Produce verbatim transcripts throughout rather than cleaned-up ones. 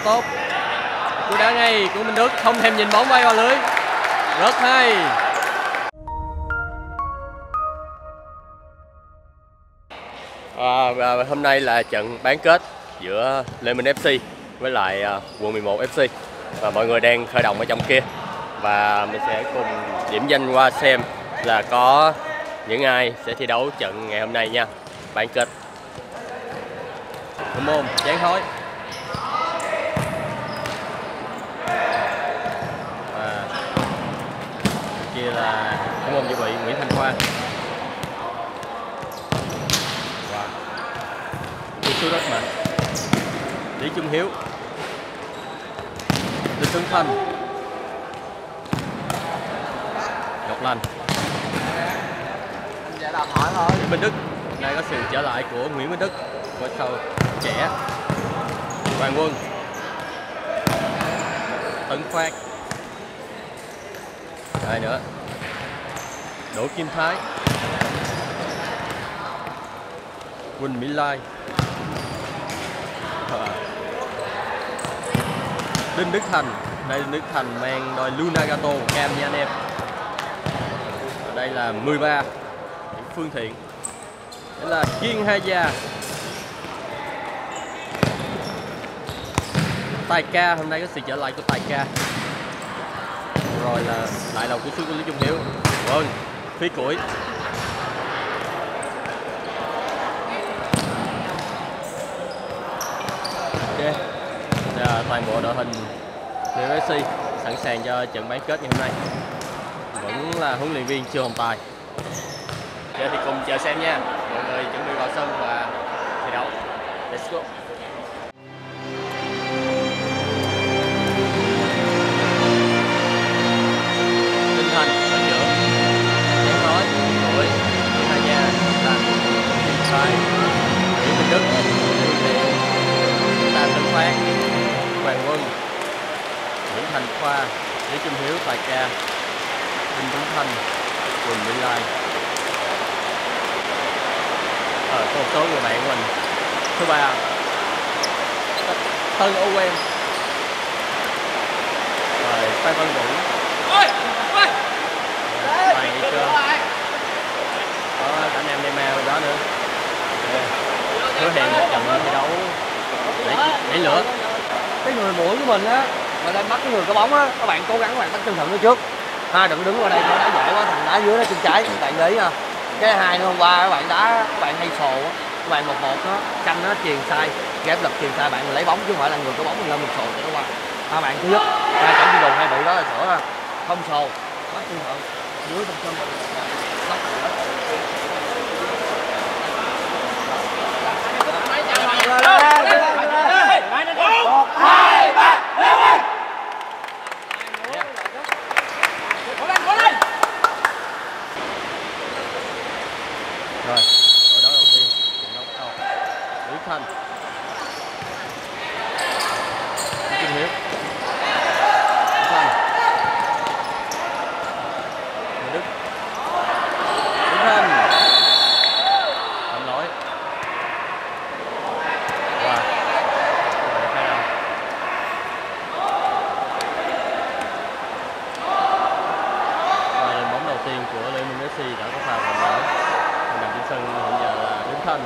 tốt. Cú đá ngay của Minh Đức, không thèm nhìn bóng bay vào lưới. Rất hay. À, và hôm nay là trận bán kết giữa Lê Minh ép xê với lại uh, quận mười một ép xê. Và mọi người đang khởi động ở trong kia. Và mình sẽ cùng điểm danh qua xem là có những ai sẽ thi đấu trận ngày hôm nay nha. Bán kết thủ môn Chán Thối. Và kia là thủ môn dự bị Nguyễn Thanh Khoa. Wow. Cú sút rất mạnh. Lý Trung Hiếu, Đinh Tuấn Thanh, Ngọc Lành. Nguyễn Minh Đức. Đây có sự trở lại của Nguyễn Minh Đức với cầu trẻ. Hoàng Quân, Tấn Phát. Đây nữa, Đỗ Kim Thái, Quỳnh Mỹ Lai, Đinh Đức Thành. Đây Đinh Đức Thành mang đôi Lunagato cam nha anh em. Ở đây là mười ba Phương Thiện. Đây là Kiên Hai Gia. Tài Ca, hôm nay có sự trở lại của Tài Ca. Rồi là lại là cú sút của Lý Trung Hiếu. Vâng, Phi Củi. Ok. Là toàn bộ đội hình Lê Minh ép xê sẵn sàng cho trận bán kết ngày hôm nay. Vẫn là huấn luyện viên Trương Hồng Tài. Giờ thì cùng chờ xem nha. Mọi người chuẩn bị vào sân và thi đấu. Let's go. Đinh Thành ở giữa. Chán Thối, Tuổi, Nguyễn Hai Gia, Thành, Kim Thái, Nguyễn Minh Đức, Phương Thiện, Tam Tấn Phát, Hoàng Quân, Nguyễn Thành Khoa, Lý Trung Hiếu, Tài Ca, Đinh Tuấn Thanh, Quỳnh Mỹ Lai. Ờ, có một số người bạn của mình. Thứ ba, Tân Owen. Rồi Phan Văn Vũ. Mày chưa? Có cả Nam Neymar đó nữa. Hứa hẹn một trận thi đấu để, để lửa. Cái người mũi của mình á, mà đang bắt cái người có bóng á, các bạn cố gắng các bạn bắt chân thuận nó trước. Ha, đừng đứng qua đây nó đá dễ quá, thằng đá dưới nó chân trái, các bạn để ý nha. Cái hai nữa hôm qua các bạn đá, các bạn hay sồ á, các bạn một một nó canh nó chuyền sai, ghép lực chuyền sai, bạn lấy bóng chứ không phải là người có bóng mình lên mình sồ cho nó qua. Hai bạn thứ nhất, hai trận đi đồn hay bị đó là sửa ha, không sồ, bắt chân thuận dưới trong chân mình. Một, hai, ba, lên đi. Cố lên, cố lên. Rồi, đội đấu đầu tiên, trận đấu bắt đầu. Lý Thanh, Lý Trung Hiếu, Lý Thanh, Nguyễn Đức, Lý Thanh, phạm lỗi. Wow. Của Lê Minh ép xê đã có pha phạm lỗi. Nằm trên sân hiện giờ là Đinh Thanh.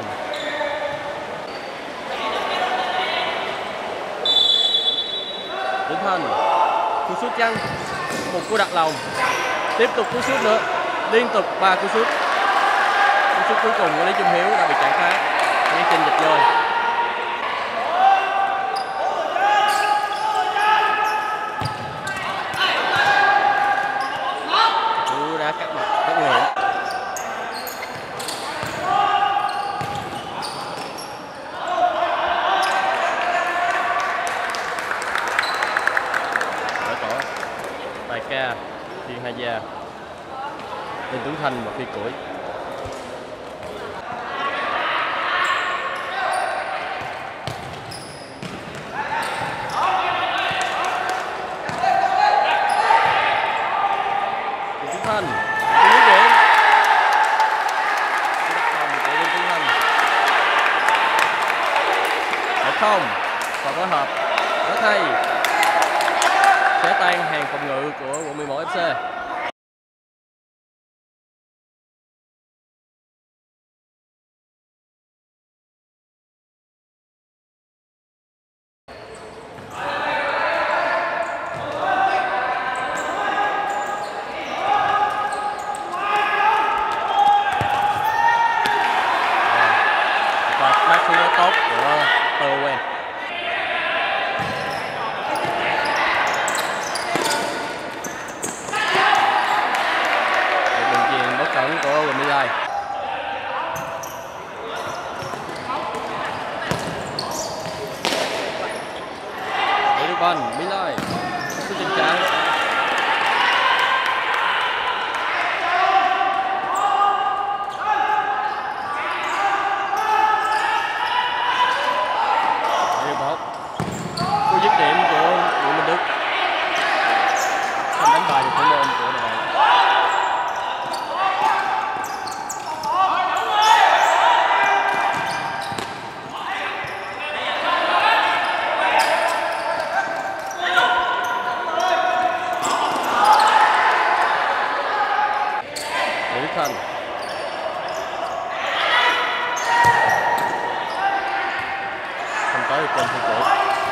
Đinh Thanh, cú sút chăng, một cú đặt lòng, tiếp tục cú sút nữa, liên tục ba cú sút. Cú sút cuối cùng của Lý Trung Hiếu đã bị cản phá ngay trên dịch rồi. Cắt mặt rất nguy hiểm. Đỡ tổ Tài Ca, Thiên Hai Gia, Đinh Tuấn Thanh và Phi Củi. Đinh Tuấn Thanh, Lý Viện, không, còn phối hợp Rất hay. Xé tan hàng phòng ngự của quận mười một ép xê. Và phát thứ tốt của Owen. Đường chuyền bất cẩn của Quỳnh Mỹ Lai. Để được banh Mỹ Lai cứ chân trái. Để được bóng. Cú dứt điểm của Nguyễn Minh Đức. Không đánh bài được thủ môn của đội. Thành không tới trên thi cũ.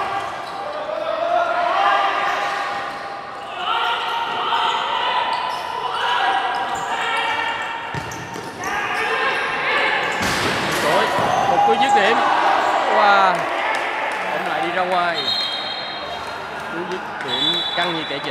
Rồi một cú dứt điểm. Wow, bóng lại đi ra ngoài. Cú dứt điểm căng như kẻ chỉ.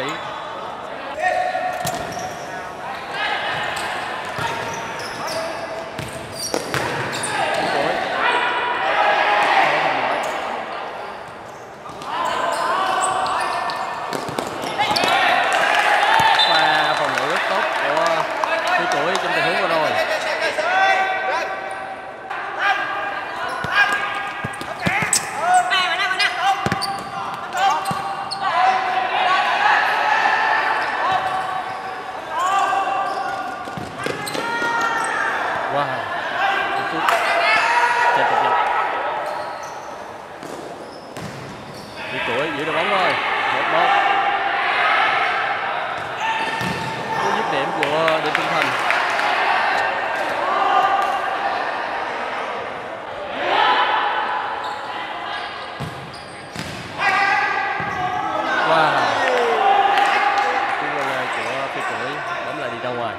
Wow, một chút chạy cập nhật. Đi tuổi giữ được bóng rồi, một một. Cú dứt điểm của đội Trung Thành. Wow, cú volley của Phi Tuổi bóng lại đi ra ngoài.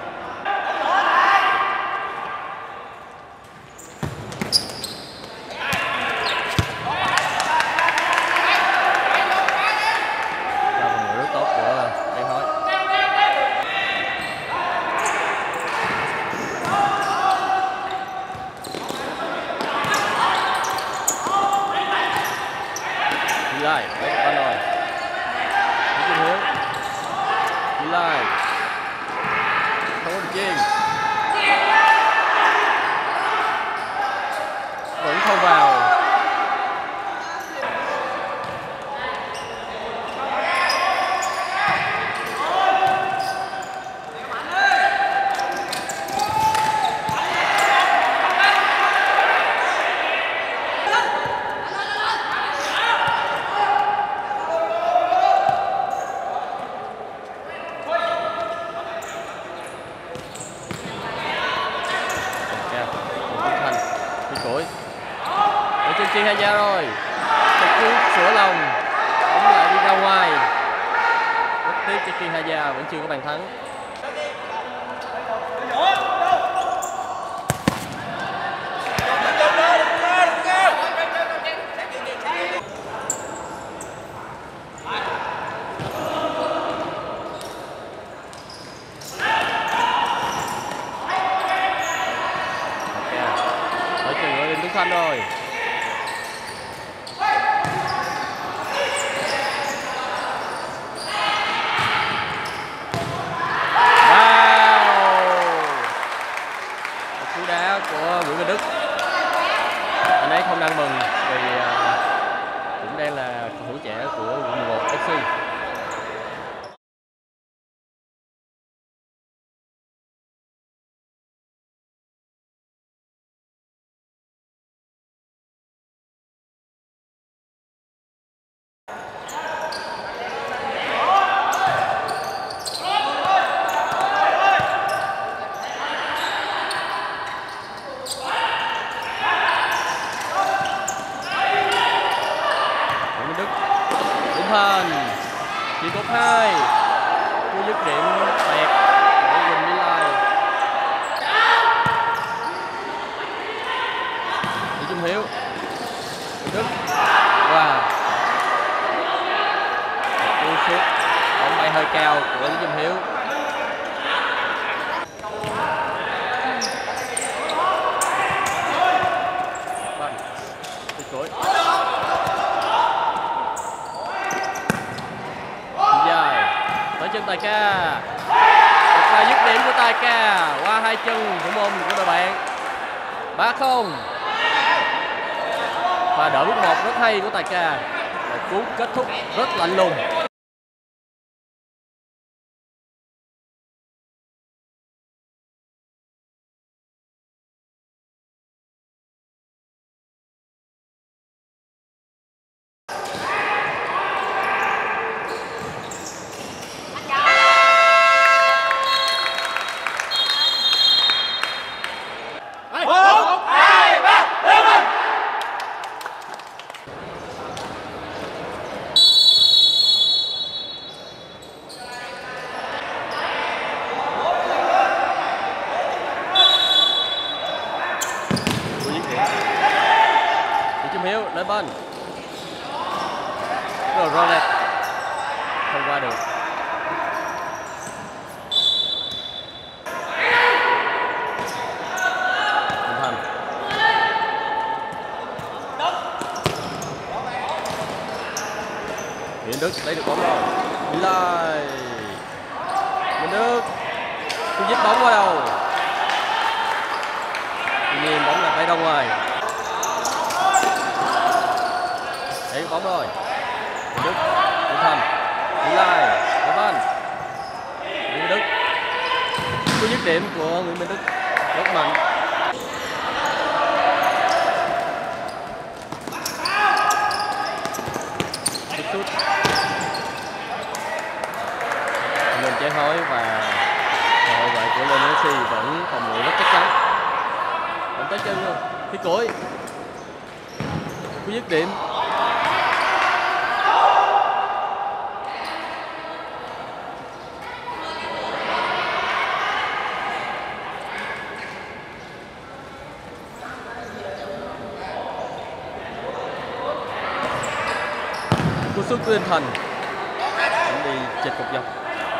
Lai lấy banh rồi. Nguyễn Trung Hiếu. Lai không có được chuyền. Vẫn không vào. Để chân Chi Haya rồi. Một cú sửa lòng. Bóng lại đi ra ngoài. Rất tiếc cho Chi Haya vẫn chưa có bàn thắng. Ở trường ở Đinh Tuấn Khanh rồi. Của Nguyễn Minh Đức, anh ấy không đang mừng vì uh, cũng đang là cầu thủ trẻ của quận mười một ép xê. hai. Cú dứt điểm tuyệt của Quỳnh Mỹ Lai. Lý Trung Hiếu. Đức. Wow. Cú sút bóng bay hơi cao của Lý Trung Hiếu. Cuối. Dài tới chân Tài Ca. Một pha dứt điểm của Tài Ca qua hai chân thủ môn của đội bạn. Ba không. Và đỡ bước một rất hay của Tài Ca. Một cú kết thúc rất lạnh lùng. Lên bên rồi Rolet không qua được. Thành Thành Nguyễn Đức lấy được bóng rồi. Mỹ Lai. Nguyễn Đức cứ dứt bóng qua đầu. Tuy nhiên bóng là bay ra ngoài. Đấy bóng rồi. Đức, Nguyễn Thành, Mỹ Lai, Đá Văn, Nguyễn Minh Đức. Cú dứt điểm của Nguyễn Minh Đức rất mạnh. Sút. Mình trái hối và hậu vệ của Lionel Messi vẫn phòng ngự rất chắc chắn. Vẫn tới chân luôn. Khi cối. Cú dứt điểm. Cú sút của Tinh Thành đi chệch cục dọc.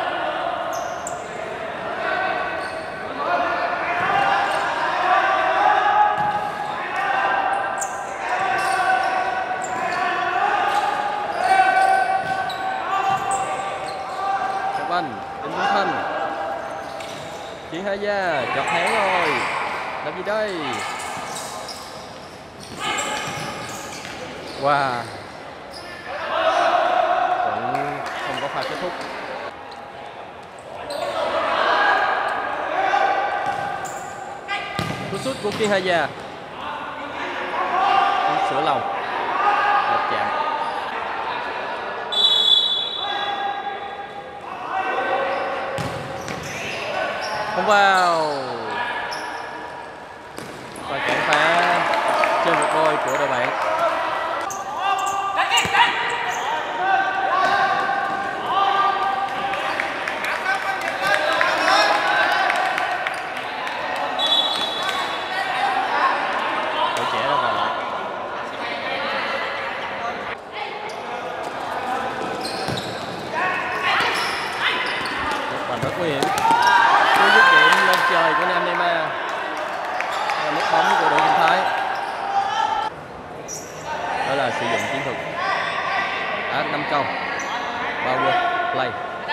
Các anh Tinh Thành Chiến Hai Gia chọc hé rồi, làm gì đây? Wow, pha kết thúc. Cú sút của Kiên Hai Gia. Sửa lòng. Một chạm. Không vào. Và cản phá trên một đôi của đội bạn. Nguy hiểm. Cú dứt điểm lên trời của Nam Neymar. Và mất bóng của đội Kim Thái. Đó là sử dụng chiến thuật đá năm câu power play.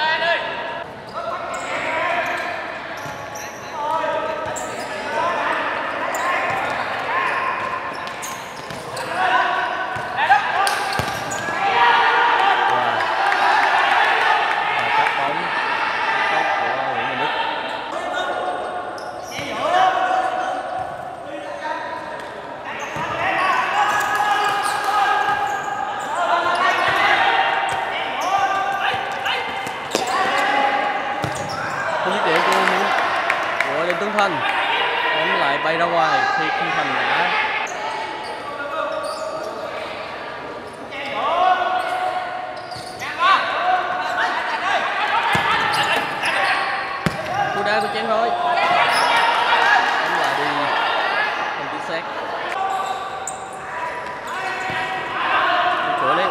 Tuấn Thanh bóng lại bay ra ngoài thì Tuấn Thanh đã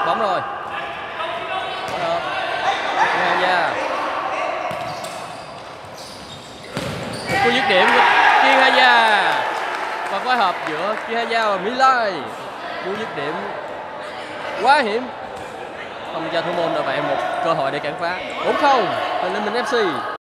bóng rồi. Phối hợp Hà Gia. Một cú dứt điểm của Kiên Hà Gia và phối hợp giữa Kiên Hà Gia và Mỹ Lai. Cú dứt điểm quá hiểm, không cho thủ môn đội bạn một cơ hội để cản phá. Bốn không cho Liên Minh ép xê.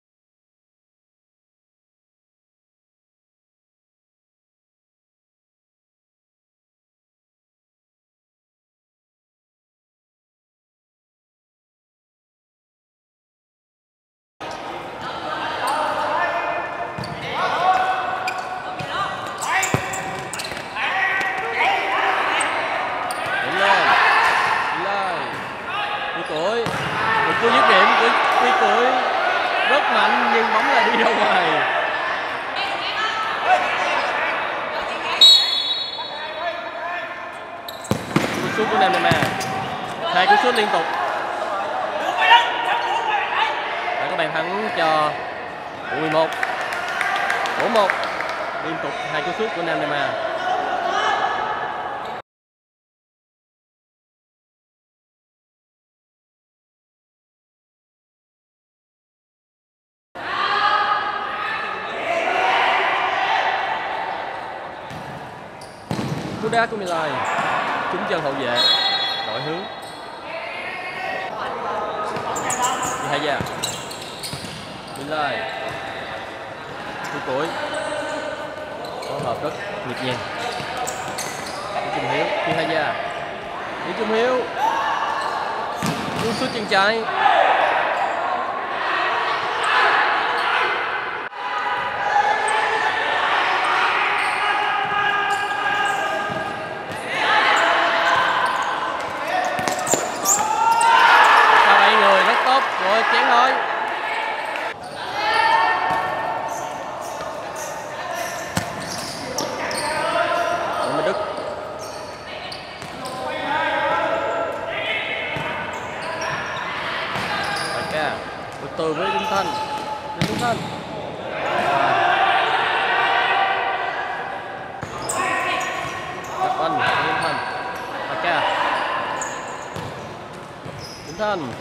Cú dứt điểm của Quy Cưỡi rất mạnh nhưng bóng lại đi ra ngoài. Cú sút của Nam Nam A, hai cú sút liên tục đã có bàn thắng cho U mười một. Bốn một liên tục hai cú sút của Nam Nam A. Cú đá của Milai trúng chân hậu vệ, đổi hướng. Hai Gia, Milai, Quy Cưỡi phối hợp rất nhịp nhàng. Lý Trung Hiếu, Kiên Hai Gia, Lý Trung Hiếu, cú sút chân trái. Rồi chén thôi. Nguyễn Minh Đức. Đại ca từ từ với Linh Thanh. Linh Thanh. Đập anh Linh Thanh. Đại ca. Linh Thanh.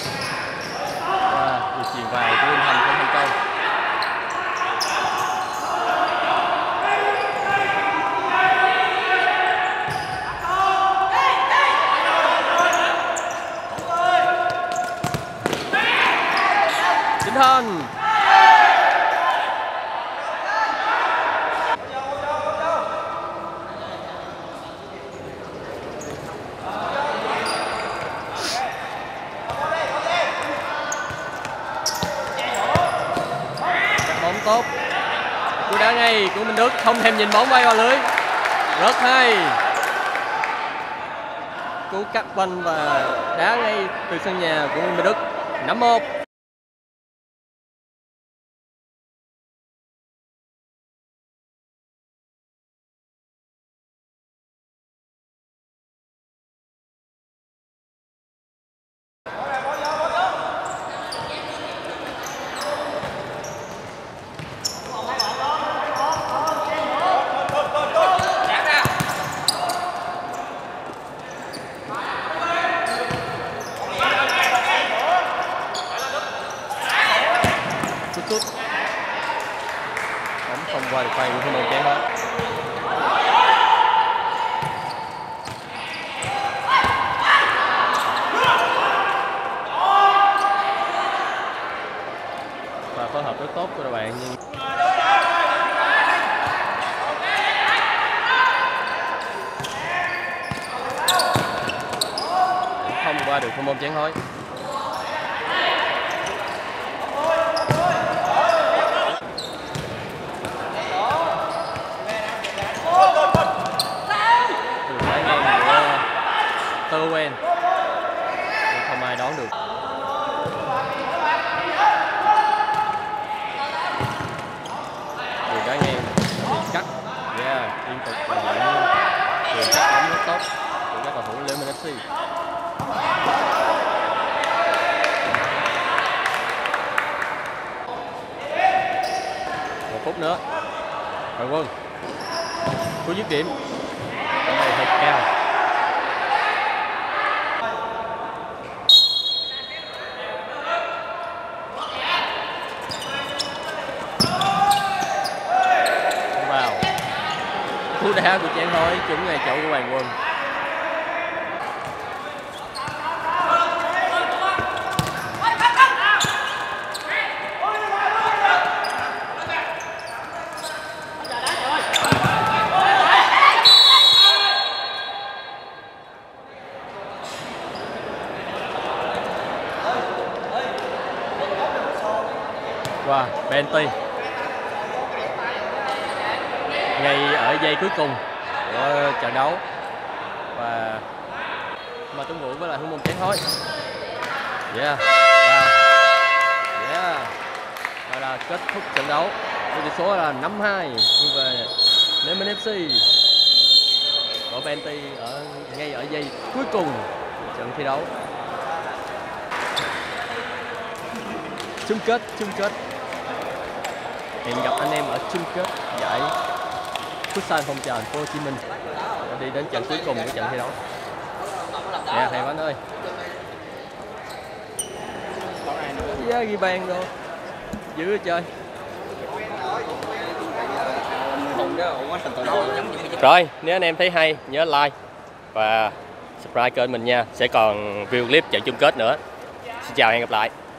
Và chuyền vào của Linh Thanh không thành công. Linh Thanh. Tốt, cú đá ngay của Minh Đức, không thèm nhìn bóng bay vào lưới, rất hay. Cú cắt banh và đá ngay từ sân nhà của Minh Đức. Năm một. Sút bóng không qua được tay của thủ môn chén hết. Và phối hợp rất tốt của đội bạn nhưng không qua được thủ môn chén hối. Tơ quen nhưng không ai đón được. Đường đá ngang bị cắt, yeah, liên tục là những đường cắt bóng rất tốt của các cầu thủ Liên Minh ép xê. Một phút nữa, Hoàng Quân, cú dứt điểm, đây hơi cao. đá của Chén Thối trúng ngay chỗ của Hoàng Quân. Wow, Benty ngay ở giây cuối cùng của trận đấu và mà Tuấn Vũ với lại Hữu Môn Chén Thối. Yeah, wow. Yeah. Và là kết thúc trận đấu với tỷ số là năm hai nhưng về Nam ép xê của Benty ở ngay ở giây cuối cùng trận thi đấu. Chung kết, chung kết. Hẹn gặp anh em ở chung kết giải Futsal phong trào thành phố Hồ Chí Minh. Đi đến trận cuối cùng của trận thi đấu. Nè thầy Bánh ơi. Yeah, ghi bàn rồi. Dữ rồi chơi. Rồi, nếu anh em thấy hay nhớ like và subscribe kênh mình nha. Sẽ còn view clip trận chung kết nữa. Xin chào và hẹn gặp lại.